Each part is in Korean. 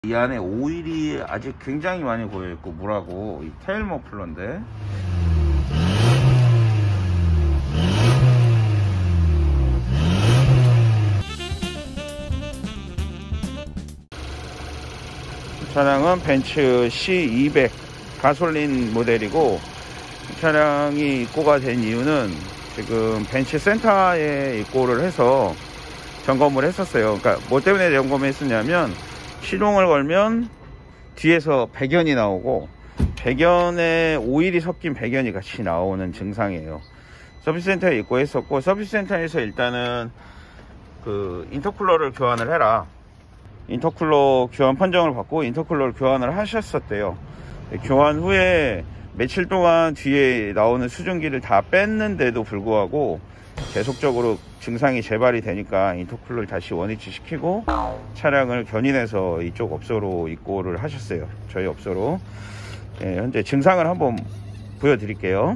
이 안에 오일이 아직 굉장히 많이 고여있고 물하고 이 테일 머플러인데 이 차량은 벤츠 C200 가솔린 모델이고 이 차량이 입고가 된 이유는 지금 벤츠 센터에 입고를 해서 점검을 했었어요. 그러니까 뭐 때문에 점검을 했었냐면 시동을 걸면 뒤에서 배견이 나오고 배견에 오일이 섞인 배견이 같이 나오는 증상이에요. 서비스 센터에 입고했었고 서비스 센터에서 일단은 그 인터쿨러를 교환을 해라, 인터쿨러 교환 판정을 받고 인터쿨러를 교환을 하셨었대요. 교환 후에 며칠 동안 뒤에 나오는 수증기를 다 뺐는데도 불구하고 계속적으로 증상이 재발이 되니까 인터쿨러를 다시 원위치 시키고 차량을 견인해서 이쪽 업소로 입고를 하셨어요. 저희 업소로. 예, 현재 증상을 한번 보여드릴게요.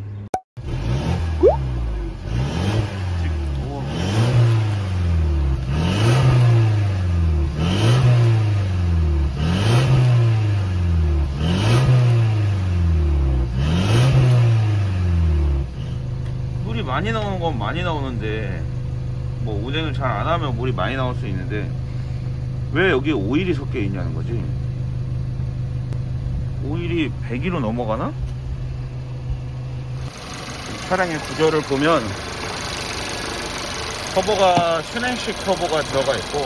물이 많이 나오는 건 많이 나오는데 뭐 운행을 잘 안 하면 물이 많이 나올 수 있는데 왜 여기 오일이 섞여 있냐는 거지. 오일이 100kg 넘어가나? 차량의 구조를 보면 터보가 순행식 터보가 들어가 있고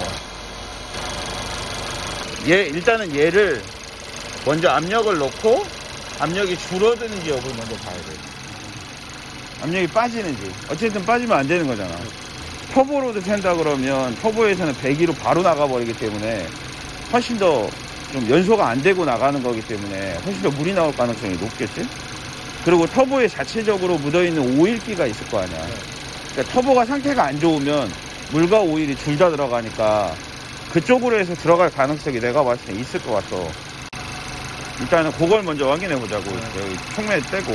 일단은 얘를 먼저 압력을 넣고 압력이 줄어드는지 여부를 먼저 봐야 돼요. 압력이 빠지는지. 어쨌든 빠지면 안 되는 거잖아. 터보로도 샌다 그러면 터보에서는 102로 바로 나가버리기 때문에 훨씬 더 좀 연소가 안 되고 나가는 거기 때문에 훨씬 더 물이 나올 가능성이 높겠지. 그리고 터보에 자체적으로 묻어있는 오일기가 있을 거 아니야. 그러니까 터보가 상태가 안 좋으면 물과 오일이 둘 다 들어가니까 그쪽으로 해서 들어갈 가능성이 내가 봤을 때 있을 것 같아. 일단은 그걸 먼저 확인해 보자고. 여기 총매 떼고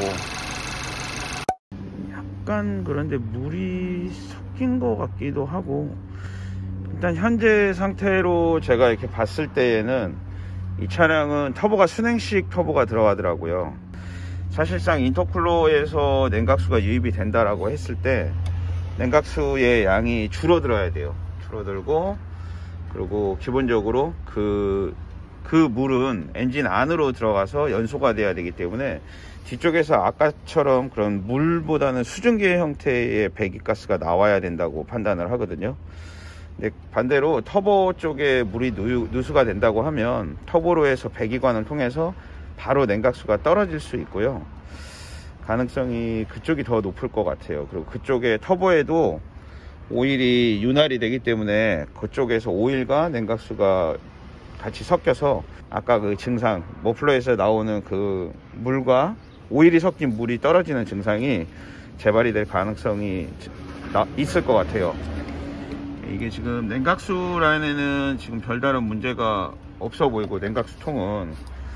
약간 그런데 물이 섞인 것 같기도 하고, 일단 현재 상태로 제가 이렇게 봤을 때에는 이 차량은 터보가 순행식 터보가 들어가더라고요. 사실상 인터쿨러에서 냉각수가 유입이 된다라고 했을 때 냉각수의 양이 줄어들어야 돼요. 줄어들고, 그리고 기본적으로 그 물은 엔진 안으로 들어가서 연소가 돼야 되기 때문에 뒤쪽에서 아까처럼 그런 물보다는 수증기 형태의 배기가스가 나와야 된다고 판단을 하거든요. 근데 반대로 터보 쪽에 물이 누수가 된다고 하면 터보로 해서 배기관을 통해서 바로 냉각수가 떨어질 수 있고요. 가능성이 그쪽이 더 높을 것 같아요. 그리고 그쪽에 터보에도 오일이 윤활이 되기 때문에 그쪽에서 오일과 냉각수가 같이 섞여서 아까 그 증상, 머플러에서 나오는 그 물과 오일이 섞인 물이 떨어지는 증상이 재발이 될 가능성이 있을 것 같아요. 이게 지금 냉각수 라인에는 지금 별다른 문제가 없어 보이고, 냉각수 통은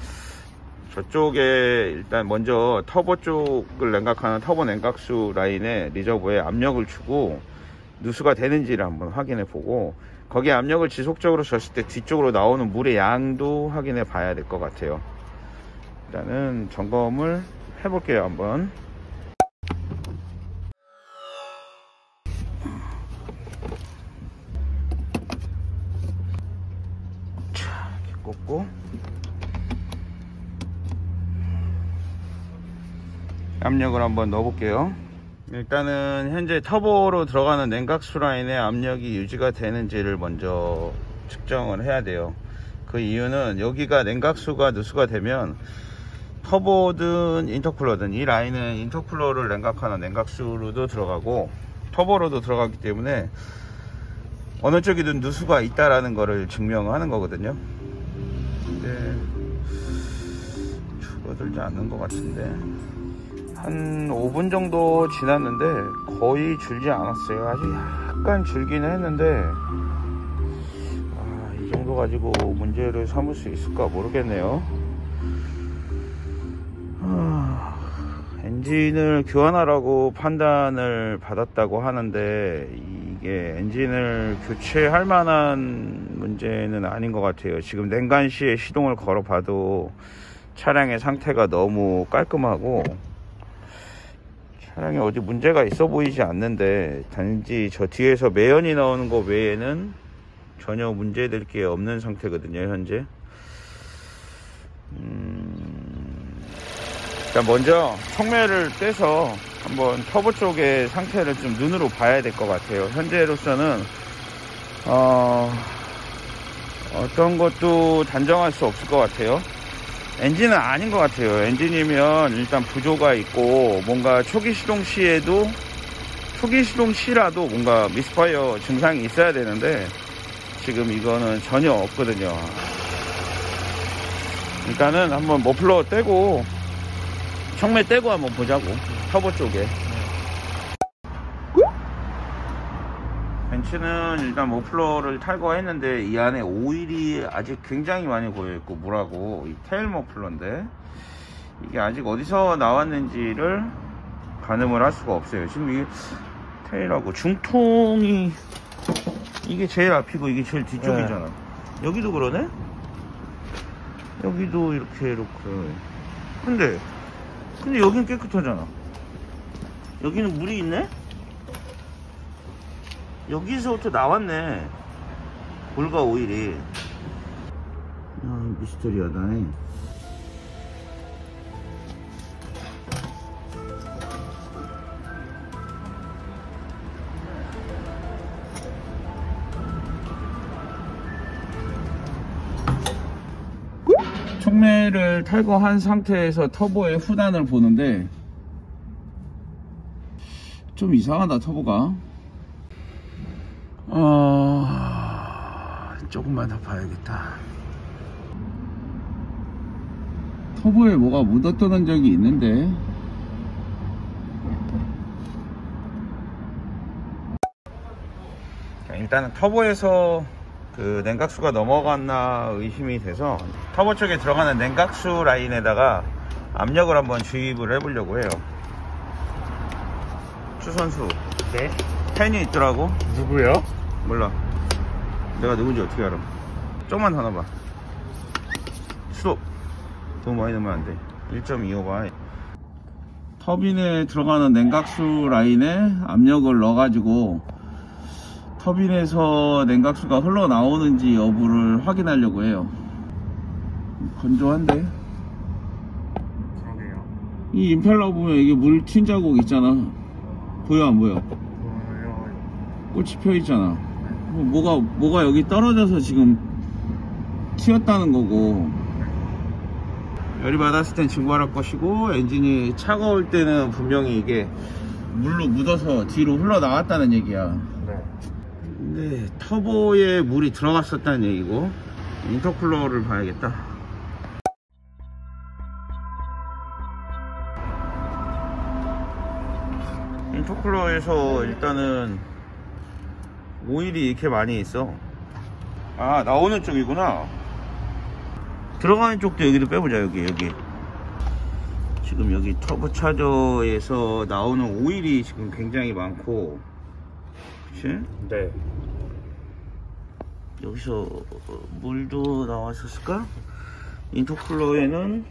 저쪽에 일단 먼저 터보 쪽을 냉각하는 터보 냉각수 라인에 리저버에 압력을 주고 누수가 되는지를 한번 확인해 보고, 거기에 압력을 지속적으로 줬을 때 뒤쪽으로 나오는 물의 양도 확인해 봐야 될 것 같아요. 일단은 점검을 해 볼게요. 한번 자, 이렇게 꽂고 압력을 한번 넣어 볼게요. 일단은 현재 터보로 들어가는 냉각수 라인의 압력이 유지가 되는지를 먼저 측정을 해야 돼요. 그 이유는 여기가 냉각수가 누수가 되면 터보든 인터쿨러든 이 라인은 인터쿨러를 냉각하는 냉각수로도 들어가고 터보로도 들어가기 때문에 어느 쪽이든 누수가 있다라는 거를 증명하는 거거든요. 근데 줄어들지 않는 것 같은데 한 5분 정도 지났는데 거의 줄지 않았어요. 아주 약간 줄기는 했는데 이 정도 가지고 문제를 삼을 수 있을까 모르겠네요. 엔진을 교환하라고 판단을 받았다고 하는데 이게 엔진을 교체할 만한 문제는 아닌 것 같아요. 지금 냉간시에 시동을 걸어 봐도 차량의 상태가 너무 깔끔하고 차량에 어디 문제가 있어 보이지 않는데, 단지 저 뒤에서 매연이 나오는 거 외에는 전혀 문제될 게 없는 상태거든요, 현재. 일단 먼저 청매를 떼서 한번 터보 쪽의 상태를 좀 눈으로 봐야 될 것 같아요. 현재로서는 어떤 것도 단정할 수 없을 것 같아요. 엔진은 아닌 것 같아요. 엔진이면 일단 부조가 있고, 뭔가 초기 시동 시라도 뭔가 미스파이어 증상이 있어야 되는데 지금 이거는 전혀 없거든요. 일단은 한번 머플러 떼고 청매 떼고 한번 보자고, 터보 쪽에. 벤츠는 일단 머플러를 탈거했는데 이 안에 오일이 아직 굉장히 많이 고여있고, 물하고 이 테일 머플러인데 이게 아직 어디서 나왔는지를 가늠을 할 수가 없어요. 지금 이게 테일하고 중통이 이게 제일 앞이고 이게 제일 뒤쪽이잖아. 네. 여기도 그러네? 여기도 이렇게 근데 여기는 깨끗하잖아. 여기는 물이 있네? 여기서부터 나왔네, 물과 오일이. 미스터리하다네. 청매를 탈거한 상태에서 터보의 후단을 보는데 좀 이상하다, 터보가. 조금만 더 봐야겠다. 터보에 뭐가 묻었던 적이 있는데. 일단은 터보에서 그 냉각수가 넘어갔나 의심이 돼서 터보 쪽에 들어가는 냉각수 라인에다가 압력을 한번 주입을 해보려고 해요. 추선수. 네? 팬이 있더라고. 누구요? 몰라. 내가 누군지 어떻게 알아. 조금만 더 넣어봐. 스톱. 너무 많이 넣으면 안돼. 1.25봐. 터빈에 들어가는 냉각수 라인에 압력을 넣어가지고 터빈에서 냉각수가 흘러나오는지 여부를 확인하려고 해요. 건조한데? 그러게요. 이 임펠러 보면 이게 물 튄 자국 있잖아. 보여 안 보여? 보여요. 꽃이 펴 있잖아. 뭐가 여기 떨어져서 지금 튀었다는 거고, 열이 받았을 땐 증발할 것이고, 엔진이 차가울 때는 분명히 이게 물로 묻어서 뒤로 흘러나왔다는 얘기야. 네. 근데 터보에 물이 들어갔었다는 얘기고, 인터쿨러를 봐야겠다. 인터쿨러에서 일단은 오일이 이렇게 많이 있어. 아, 나오는 쪽이구나. 들어가는 쪽도 여기도 빼보자. 여기 지금 여기 터보차저에서 나오는 오일이 지금 굉장히 많고, 그치? 네. 여기서 물도 나왔었을까? 인터쿨러에는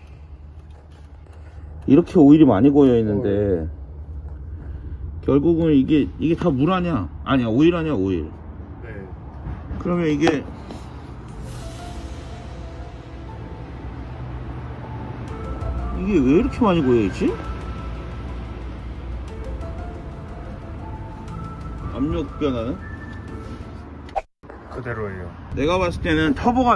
이렇게 오일이 많이 고여있는데 결국은 이게 다 물 아니야? 아니야, 오일 아니야, 오일. 네. 그러면 이게 왜 이렇게 많이 고여있지? 압력 변화는? 그대로예요. 내가 봤을 때는 터보가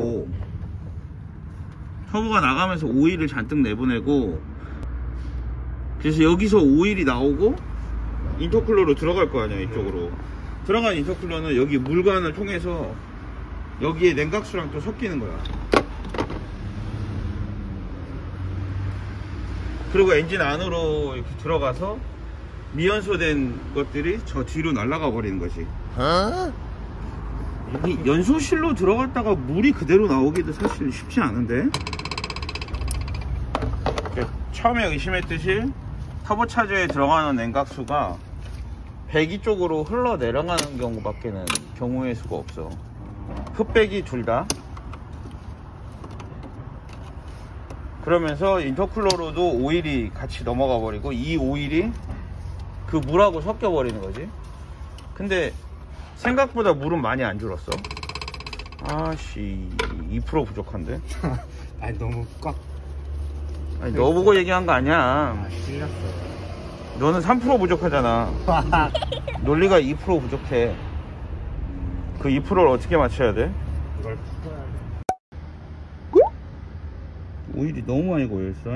나가면서 오일을 잔뜩 내보내고, 그래서 여기서 오일이 나오고 인터쿨러로 들어갈 거 아니야, 이쪽으로. 들어간 인터쿨러는 여기 물관을 통해서 여기에 냉각수랑 또 섞이는 거야. 그리고 엔진 안으로 이렇게 들어가서 미연소된 것들이 저 뒤로 날아가 버리는 거지. 이 연소실로 들어갔다가 물이 그대로 나오기도 사실 쉽지 않은데. 처음에 의심했듯이 터보차저에 들어가는 냉각수가 배기 쪽으로 흘러내려가는 경우밖에는 경우의 수가 없어. 흡배기 둘 다. 그러면서 인터쿨러로도 오일이 같이 넘어가 버리고 이 오일이 그 물하고 섞여 버리는 거지. 근데 생각보다 물은 많이 안 줄었어. 아씨 2% 부족한데. 아니 너무 꽉. 아니 너 보고 얘기한 거 아니야. 아, 틀렸어. 너는 3% 부족하잖아. 논리가 2% 부족해. 그 2%를 어떻게 맞춰야 돼? 이걸 풀어야 돼. 오일이 너무 많이 고여있어.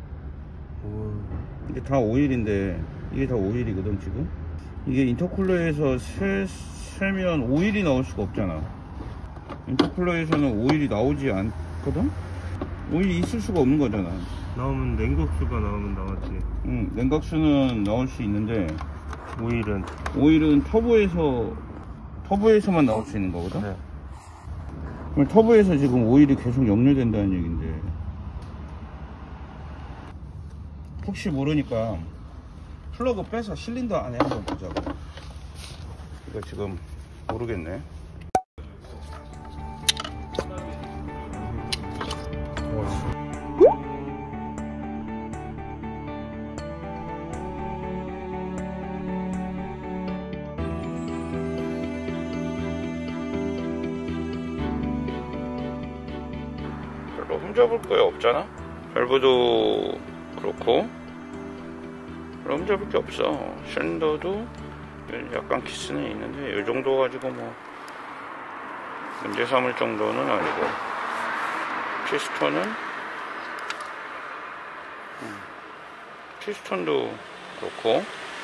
이게 다 오일인데 이게 다 오일이거든 지금. 이게 인터쿨러에서 세면 오일이 나올 수가 없잖아. 인터쿨러에서는 오일이 나오지 않거든. 오일이 있을 수가 없는 거잖아. 나오면 냉각수가 나오면 나왔지. 응, 냉각수는 나올 수 있는데 오일은 터보에서만 나올 수 있는 거거든. 네. 그럼 터보에서 지금 오일이 계속 역류된다는 얘긴데, 혹시 모르니까 플러그 빼서 실린더 안에 한번 보자고. 이거 지금 모르겠네. 별로 흠잡을 거 없잖아. 밸브도 그렇고 별로 흠잡을 게 없어. 샌더도 약간 키스는 있는데 이 정도 가지고 뭐 문제 삼을 정도는 아니고, 피스톤도 그렇고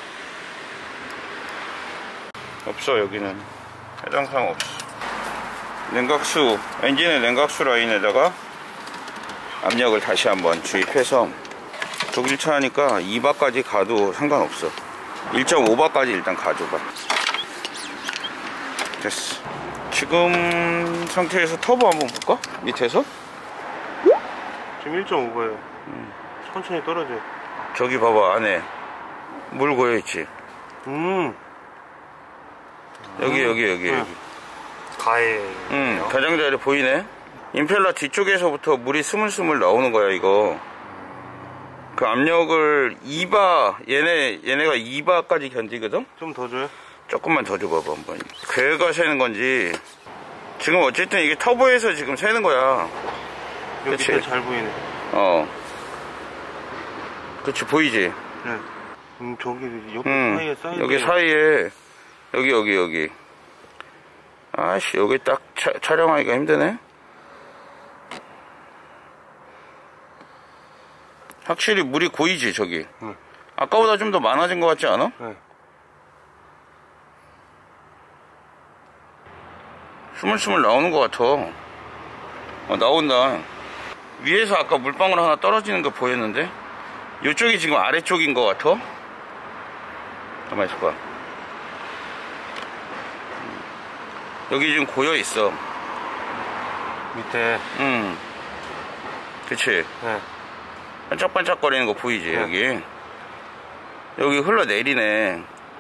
없어. 여기는 해당사항 없어. 냉각수, 엔진의 냉각수 라인에다가 압력을 다시 한번 주입해서 독일차 하니까 2바까지 가도 상관없어. 1.5바까지 일단 가져봐. 됐어. 지금 상태에서 터보 한번 볼까? 밑에서? 지금 1.5가요. 천천히 떨어져. 저기 봐봐, 안에 물 고여있지? 여기. 가해. 가장자리 보이네? 임펠러 뒤쪽에서부터 물이 스물스물 나오는 거야, 이거. 그 압력을 2바, 얘네가 2바까지 견디거든? 좀 더 줘요? 조금만 더 줘봐봐, 한번. 괴가 새는 건지. 지금 어쨌든 이게 터보에서 지금 새는 거야. 여기 그치? 밑에 잘 보이네. 그치, 보이지? 네. 저기 옆에 사이에 쌓여. 여기 사이에, 여기. 아씨, 여기 딱 촬영하기가 힘드네? 확실히 물이 고이지, 저기. 아까보다 좀 더 많아진 것 같지 않아? 네. 스물스물 나오는 것 같아. 나온다. 위에서 아까 물방울 하나 떨어지는 거 보였는데, 이쪽이 지금 아래쪽인 것 같아. 가만히 있어봐. 여기 지금 고여 있어. 밑에. 그치? 네. 반짝반짝거리는 거 보이지? 네. 여기 흘러내리네.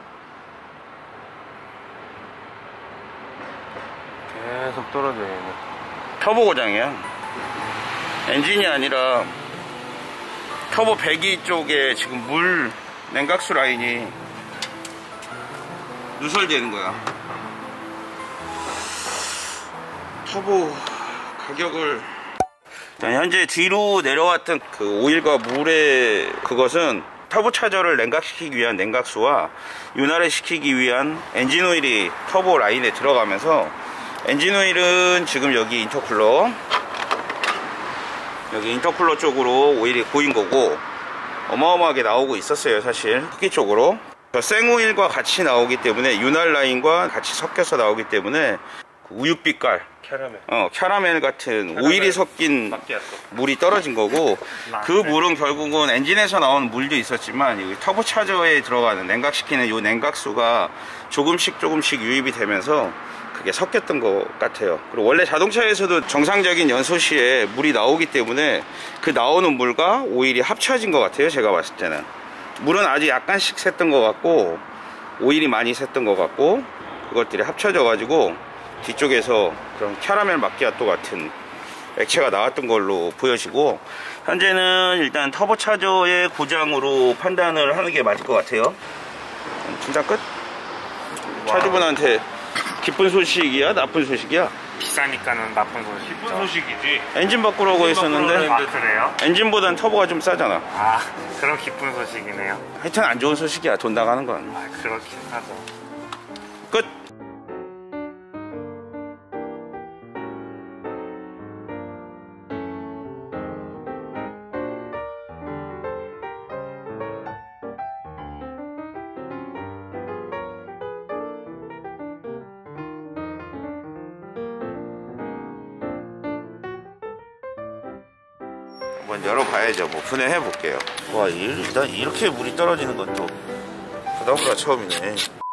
계속 떨어져요, 얘는. 터보 고장이야. 엔진이 아니라 터보 배기 쪽에 지금 물 냉각수 라인이 누설되는 거야. 터보 가격을, 현재 뒤로 내려왔던 그 오일과 물의 그것은 터보 차저를 냉각시키기 위한 냉각수와 윤활을 시키기 위한 엔진 오일이 터보 라인에 들어가면서, 엔진 오일은 지금 여기 인터쿨러 쪽으로 오일이 고인 거고, 어마어마하게 나오고 있었어요. 사실 흡기 쪽으로 생오일과 같이 나오기 때문에, 윤활 라인과 같이 섞여서 나오기 때문에 우윳빛깔 캐러멜 같은 오일이 섞인 물이 떨어진 거고, 그 물은 결국은 엔진에서 나오는 물도 있었지만 여기 터보차저에 들어가는 냉각시키는 이 냉각수가 조금씩 유입이 되면서 그게 섞였던 것 같아요. 그리고 원래 자동차에서도 정상적인 연소 시에 물이 나오기 때문에 그 나오는 물과 오일이 합쳐진 것 같아요. 제가 봤을 때는 물은 아직 약간씩 샜던 것 같고, 오일이 많이 샜던 것 같고, 그것들이 합쳐져 가지고 뒤쪽에서 그런 캐러멜 마키아토 같은 액체가 나왔던 걸로 보여지고, 현재는 일단 터보차저의 고장으로 판단을 하는 게 맞을 것 같아요. 진짜 끝? 차주분한테 기쁜 소식이야? 나쁜 소식이야? 비싸니까는 나쁜 소식. 기쁜 소식이지. 엔진 바꾸라고 했었는데, 아, 그래요? 엔진보단 터보가 좀 싸잖아. 아, 그럼 기쁜 소식이네요. 하여튼 안 좋은 소식이야, 돈 나가는 건. 아, 그렇긴 하죠. 끝! 한번 열어봐야죠. 뭐 분해해 볼게요. 와, 일단 이렇게 물이 떨어지는 건 또 그다음보다 처음이네.